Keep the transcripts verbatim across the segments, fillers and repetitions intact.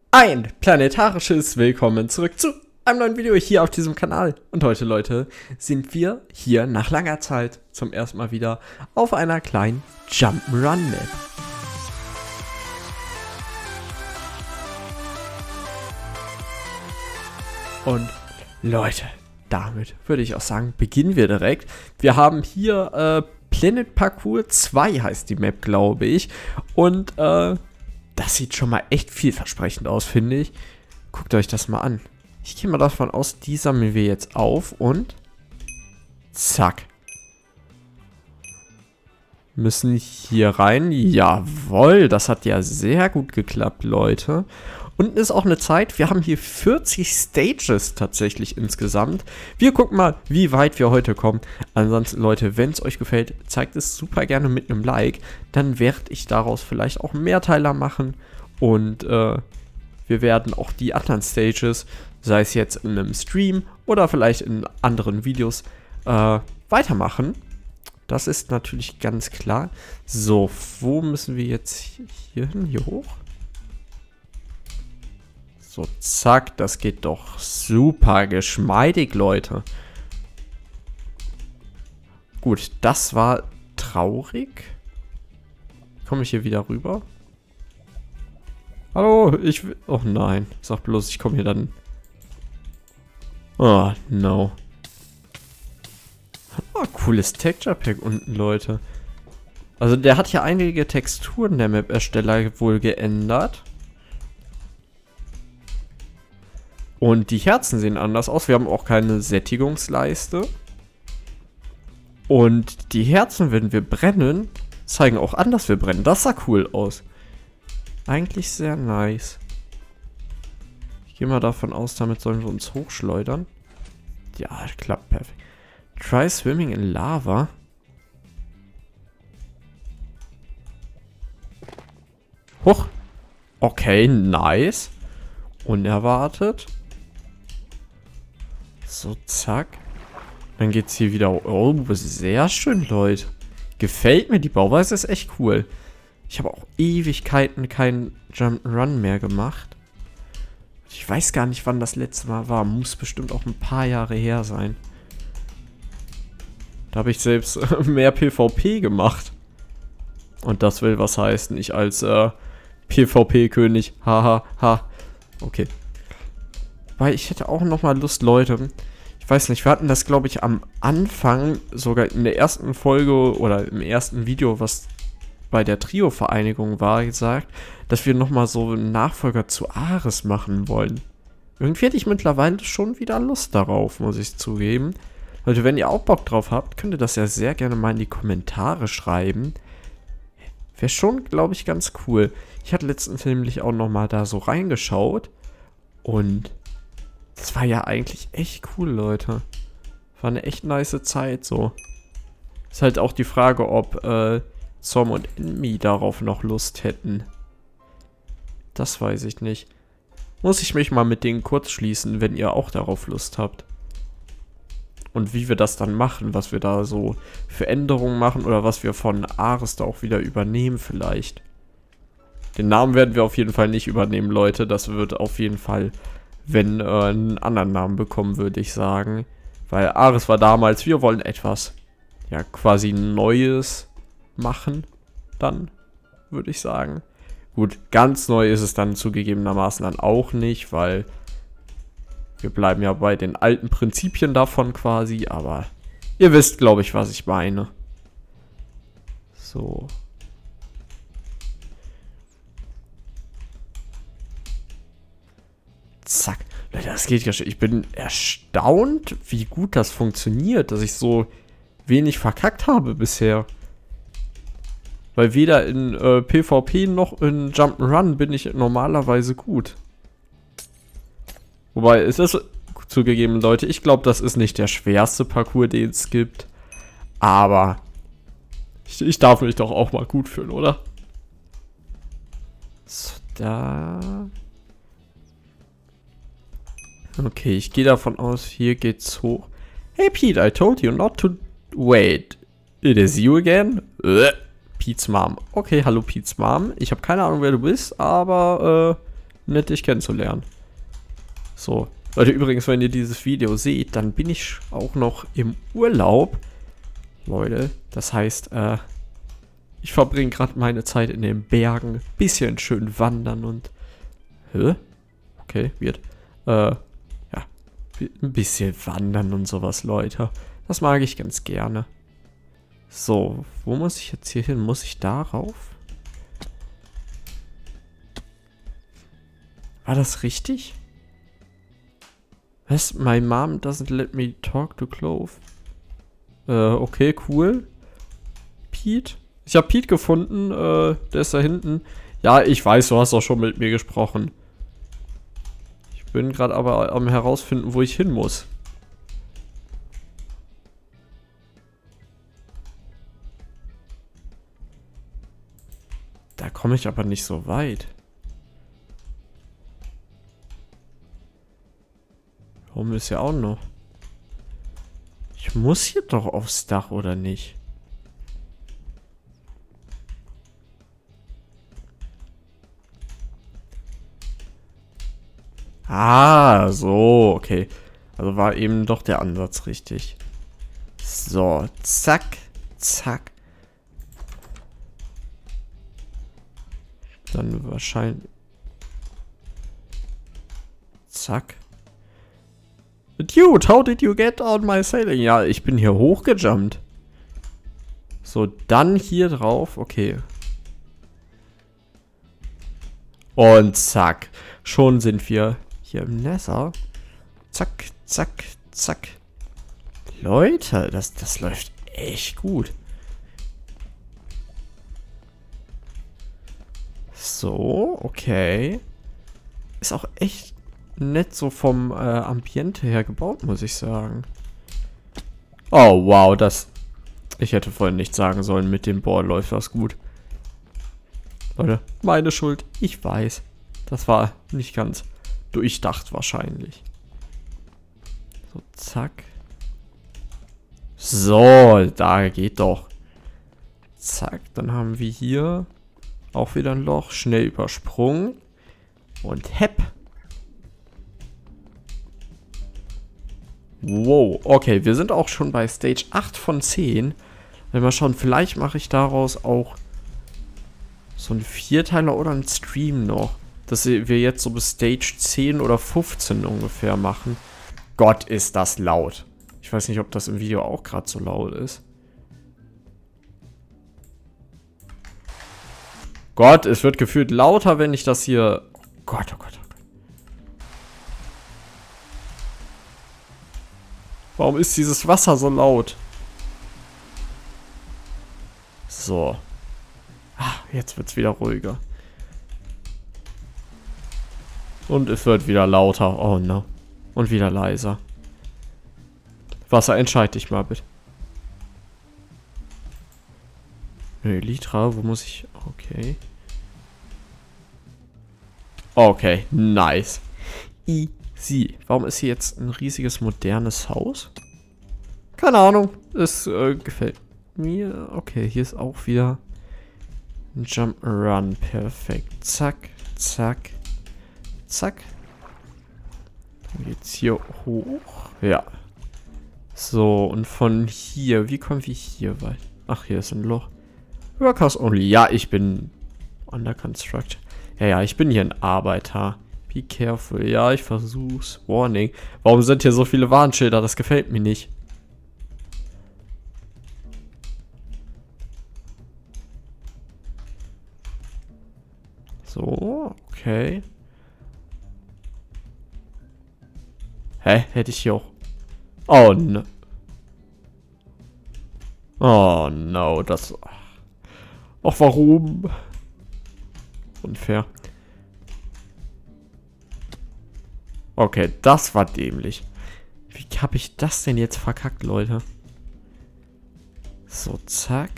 Ein planetarisches Willkommen zurück zu einem neuen Video hier auf diesem Kanal. Und heute, Leute, sind wir hier nach langer Zeit zum ersten Mal wieder auf einer kleinen Jump'n'Run-Map. Und Leute, damit würde ich auch sagen, beginnen wir direkt. Wir haben hier äh, Planet Parkour zwei heißt die Map, glaube ich. Und äh, das sieht schon mal echt vielversprechend aus, finde ich. Guckt euch das mal an. Ich gehe mal davon aus, die sammeln wir jetzt auf und zack. Müssen hier rein. Jawohl, das hat ja sehr gut geklappt, Leute. Unten ist auch eine Zeit. Wir haben hier vierzig Stages tatsächlich insgesamt. Wir gucken mal, wie weit wir heute kommen. Ansonsten, Leute, wenn es euch gefällt, zeigt es super gerne mit einem Like. Dann werde ich daraus vielleicht auch Mehrteiler machen. Und äh, wir werden auch die anderen Stages, sei es jetzt in einem Stream oder vielleicht in anderen Videos, äh, weitermachen. Das ist natürlich ganz klar. So, wo müssen wir jetzt hier hin? Hier hoch? So, zack, das geht doch super geschmeidig, Leute. Gut, das war traurig. Komme ich hier wieder rüber? Hallo, ich will... Oh nein, sag bloß, ich komme hier dann... Oh, no. Oh, cooles Texture Pack unten, Leute. Also der hat ja einige Texturen, der Map-Ersteller, wohl geändert. Und die Herzen sehen anders aus. Wir haben auch keine Sättigungsleiste. Und die Herzen, wenn wir brennen, zeigen auch an, dass wir brennen. Das sah cool aus. Eigentlich sehr nice. Ich gehe mal davon aus, damit sollen wir uns hochschleudern. Ja, klappt perfekt. Try swimming in lava. Hoch. Okay, nice. Unerwartet. So, zack. Dann geht's hier wieder... Oh, sehr schön, Leute. Gefällt mir, die Bauweise ist echt cool. Ich habe auch Ewigkeiten keinen Jump'n'Run mehr gemacht. Ich weiß gar nicht, wann das letzte Mal war. Muss bestimmt auch ein paar Jahre her sein. Da habe ich selbst mehr PvP gemacht. Und das will was heißen. Ich als äh, PvP-König. Haha, ha. Okay. Weil ich hätte auch nochmal Lust, Leute. Ich weiß nicht, wir hatten das, glaube ich, am Anfang, sogar in der ersten Folge oder im ersten Video, was bei der Trio-Vereinigung war, gesagt, dass wir nochmal so einen Nachfolger zu Ares machen wollen. Irgendwie hätte ich mittlerweile schon wieder Lust darauf, muss ich zugeben. Leute, wenn ihr auch Bock drauf habt, könnt ihr das ja sehr gerne mal in die Kommentare schreiben. Wäre schon, glaube ich, ganz cool. Ich hatte letztens nämlich auch nochmal da so reingeschaut. Und das war ja eigentlich echt cool, Leute. War eine echt nice Zeit, so. Ist halt auch die Frage, ob äh, Zom und Enmi darauf noch Lust hätten. Das weiß ich nicht. Muss ich mich mal mit denen kurz schließen, wenn ihr auch darauf Lust habt. Und wie wir das dann machen, was wir da so für Änderungen machen oder was wir von Ares da auch wieder übernehmen vielleicht. Den Namen werden wir auf jeden Fall nicht übernehmen, Leute. Das wird auf jeden Fall, wenn äh, einen anderen Namen bekommen, würde ich sagen. Weil Ares war damals, wir wollen etwas, ja, quasi Neues machen, dann, würde ich sagen. Gut, ganz neu ist es dann zugegebenermaßen dann auch nicht, weil wir bleiben ja bei den alten Prinzipien davon quasi, aber ihr wisst, glaube ich, was ich meine. So. Zack. Leute, das geht ja schon. Ich bin erstaunt, wie gut das funktioniert, dass ich so wenig verkackt habe bisher. Weil weder in äh, PvP noch in Jump'n'Run bin ich normalerweise gut. Wobei, es ist zugegeben, Leute, ich glaube, das ist nicht der schwerste Parcours, den es gibt. Aber ich, ich darf mich doch auch mal gut fühlen, oder? So, da... Okay, ich gehe davon aus, hier geht's hoch. Hey Pete, I told you not to... Wait, it is you again? Pete's Mom. Okay, hallo Pete's Mom. Ich habe keine Ahnung, wer du bist, aber äh, nett dich kennenzulernen. So. Leute, übrigens, wenn ihr dieses Video seht, dann bin ich auch noch im Urlaub. Leute, das heißt, äh, ich verbringe gerade meine Zeit in den Bergen. Bisschen schön wandern und... Hä? Okay, wird. Äh, ja. Ein bisschen wandern und sowas, Leute. Das mag ich ganz gerne. So, wo muss ich jetzt hier hin? Muss ich darauf? War das richtig? Was? My mom doesn't let me talk to Clove. Äh, okay, cool. Pete? Ich habe Pete gefunden, äh, der ist da hinten. Ja, ich weiß, du hast auch schon mit mir gesprochen. Ich bin gerade aber am herausfinden, wo ich hin muss. Da komme ich aber nicht so weit. Warum ist ja auch noch? Ich muss hier doch aufs Dach, oder nicht? Ah, so, okay. Also war eben doch der Ansatz richtig. So, zack, zack. Dann wahrscheinlich... Zack. Dude, how did you get on my sailing? Ja, ich bin hier hochgejumpt. So, dann hier drauf. Okay. Und zack. Schon sind wir hier im Nether. Zack, zack, zack. Leute, das, das läuft echt gut. So, okay. Ist auch echt nett so vom äh, Ambiente her gebaut, muss ich sagen. Oh, wow, das... Ich hätte vorhin nicht sagen sollen, mit dem Board läuft das gut. Leute, meine Schuld, ich weiß. Das war nicht ganz durchdacht wahrscheinlich. So, zack. So, da geht doch. Zack, dann haben wir hier auch wieder ein Loch. Schnell übersprungen. Und hepp. Wow, okay, wir sind auch schon bei Stage acht von zehn. Wenn wir schauen, vielleicht mache ich daraus auch so einen Vierteiler oder einen Stream noch. Dass wir jetzt so bis Stage zehn oder fünfzehn ungefähr machen. Gott, ist das laut. Ich weiß nicht, ob das im Video auch gerade so laut ist. Gott, es wird gefühlt lauter, wenn ich das hier... Oh Gott, oh Gott, oh Gott. Warum ist dieses Wasser so laut? So. Ah, jetzt wird es wieder ruhiger. Und es wird wieder lauter. Oh no. Und wieder leiser. Wasser, entscheid dich mal bitte. Elytra, wo muss ich... Okay. Okay, nice. Easy. Warum ist hier jetzt ein riesiges, modernes Haus? Keine Ahnung. Es äh, gefällt mir. Okay, hier ist auch wieder ein Jump-Run. Perfekt. Zack, zack, zack. Dann geht's hier hoch. Ja. So, und von hier. Wie kommen wir hier weit? Ach, hier ist ein Loch. Workers only. Ja, ich bin under construction. Ja, ja, ich bin hier ein Arbeiter. Be careful. Ja, ich versuch's. Warning. Warum sind hier so viele Warnschilder? Das gefällt mir nicht. So, okay. Hä? Hätte ich hier auch... Oh, no. Oh, no. Das... Ach, warum? Unfair. Okay, das war dämlich. Wie habe ich das denn jetzt verkackt, Leute? So, zack.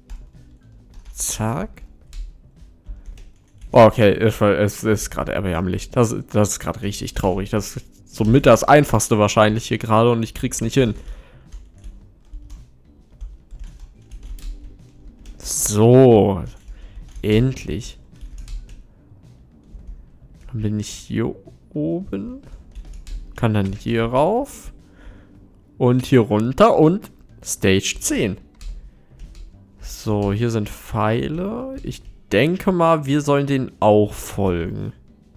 Zack. Okay, es, es ist gerade erbärmlich. Das, das ist gerade richtig traurig. Das ist somit das Einfachste wahrscheinlich hier gerade und ich krieg's nicht hin. So. Endlich. Warum bin ich hier oben? Kann dann hier rauf. Und hier runter und Stage zehn. So, hier sind Pfeile. Ich denke mal, wir sollen denen auch folgen.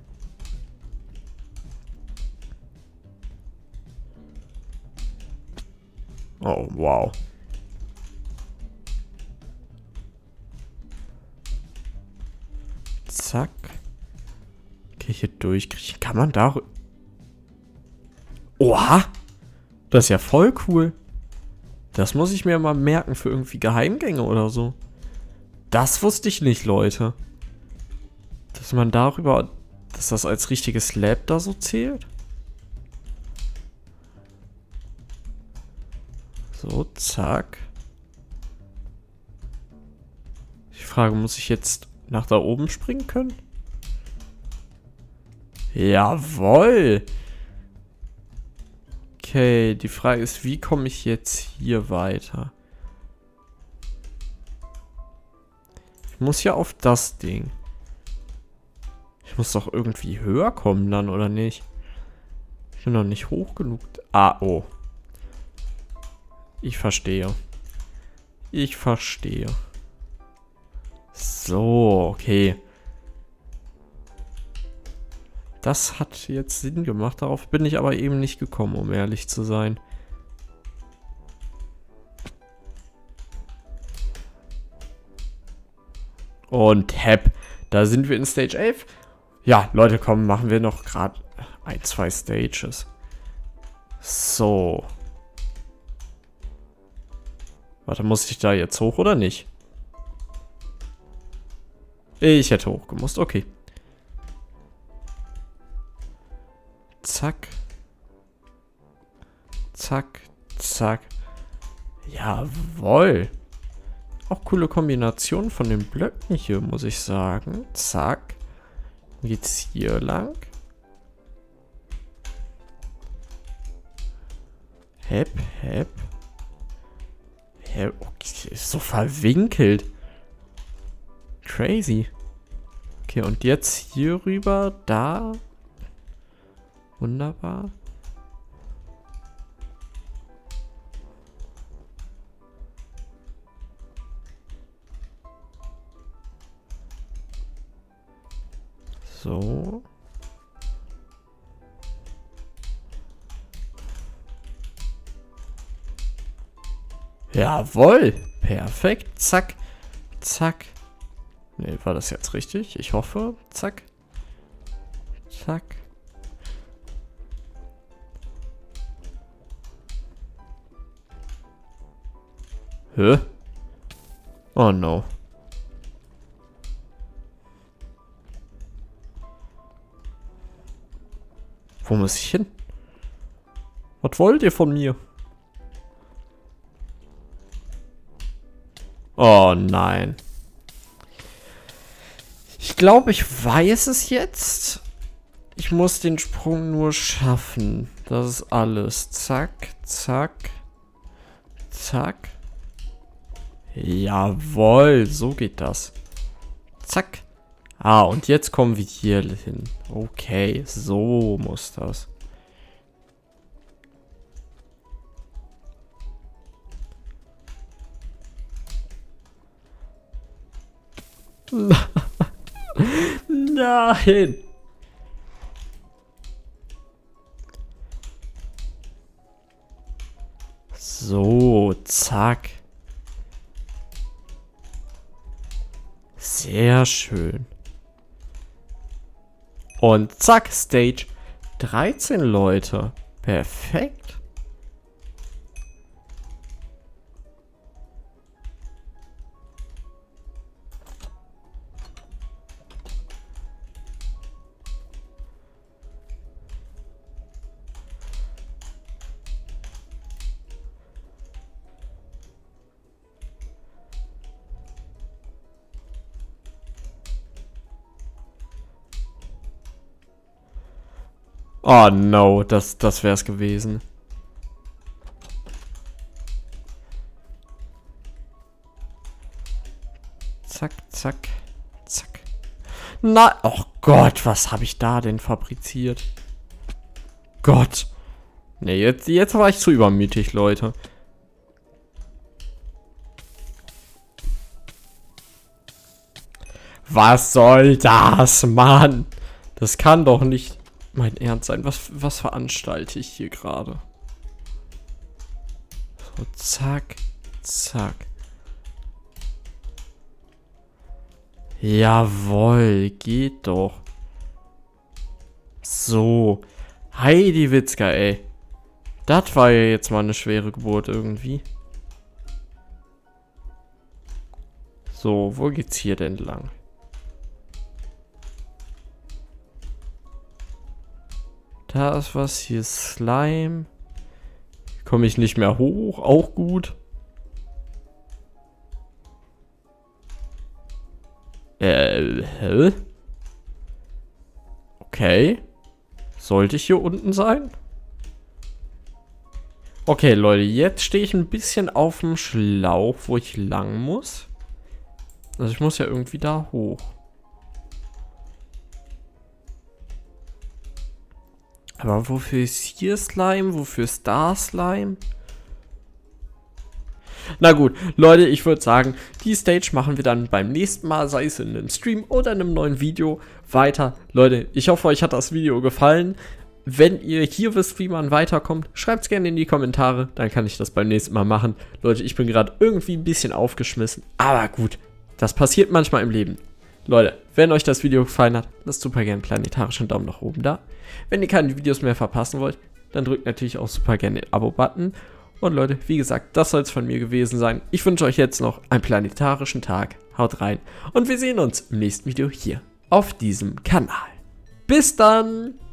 Oh, wow. Zack. Okay, hier durchkriechen. Kann man da... Oha! Das ist ja voll cool. Das muss ich mir mal merken für irgendwie Geheimgänge oder so. Das wusste ich nicht, Leute. Dass man darüber... Dass das als richtiges Lab da so zählt. So, zack. Ich frage, muss ich jetzt nach da oben springen können? Jawohl! Okay, die Frage ist, wie komme ich jetzt hier weiter? Ich muss ja auf das Ding. Ich muss doch irgendwie höher kommen dann, oder nicht? Ich bin noch nicht hoch genug. Ah, oh. Ich verstehe. Ich verstehe. So, okay. Das hat jetzt Sinn gemacht. Darauf bin ich aber eben nicht gekommen, um ehrlich zu sein. Und hepp. Da sind wir in Stage elf. Ja, Leute, komm, machen wir noch gerade ein, zwei Stages. So. Warte, muss ich da jetzt hoch oder nicht? Ich hätte hochgemusst, okay. Zack. Zack, zack. Jawohl. Auch coole Kombination von den Blöcken hier, muss ich sagen. Zack. Dann geht's hier lang. Hep, hep. Hep. Okay, ist so verwinkelt. Crazy. Okay, und jetzt hier rüber, da. Wunderbar. So. Jawohl. Perfekt. Zack. Zack. Ne, war das jetzt richtig? Ich hoffe. Zack. Zack. Hä? Oh no. Wo muss ich hin? Was wollt ihr von mir? Oh nein. Ich glaube, ich weiß es jetzt. Ich muss den Sprung nur schaffen. Das ist alles. Zack, zack. Zack. Jawohl, so geht das. Zack. Ah, und jetzt kommen wir hier hin. Okay, so muss das. Nein. So, zack. Sehr schön. Und zack, Stage dreizehn, Leute. Perfekt. Oh no, das, das wär's gewesen. Zack, zack, zack. Na, oh Gott, was habe ich da denn fabriziert? Gott. Ne, jetzt, jetzt war ich zu übermütig, Leute. Was soll das, Mann? Das kann doch nicht mein Ernst sein. Was, was veranstalte ich hier gerade? So, zack, zack. Jawohl, geht doch. So. Heidi Witzka, ey. Das war ja jetzt mal eine schwere Geburt irgendwie. So, wo geht's hier denn lang? Da ist was, hier ist Slime. Komme ich nicht mehr hoch, auch gut. Äh, hä? Okay. Sollte ich hier unten sein? Okay, Leute, jetzt stehe ich ein bisschen auf dem Schlauch, wo ich lang muss. Also ich muss ja irgendwie da hoch. Aber wofür ist hier Slime? Wofür ist da Slime? Na gut, Leute, ich würde sagen, die Stage machen wir dann beim nächsten Mal, sei es in einem Stream oder in einem neuen Video, weiter. Leute, ich hoffe, euch hat das Video gefallen. Wenn ihr hier wisst, wie man weiterkommt, schreibt es gerne in die Kommentare, dann kann ich das beim nächsten Mal machen. Leute, ich bin gerade irgendwie ein bisschen aufgeschmissen, aber gut, das passiert manchmal im Leben. Leute, wenn euch das Video gefallen hat, lasst super gerne einen planetarischen Daumen nach oben da. Wenn ihr keine Videos mehr verpassen wollt, dann drückt natürlich auch super gerne den Abo-Button. Und Leute, wie gesagt, das soll es von mir gewesen sein. Ich wünsche euch jetzt noch einen planetarischen Tag. Haut rein und wir sehen uns im nächsten Video hier auf diesem Kanal. Bis dann!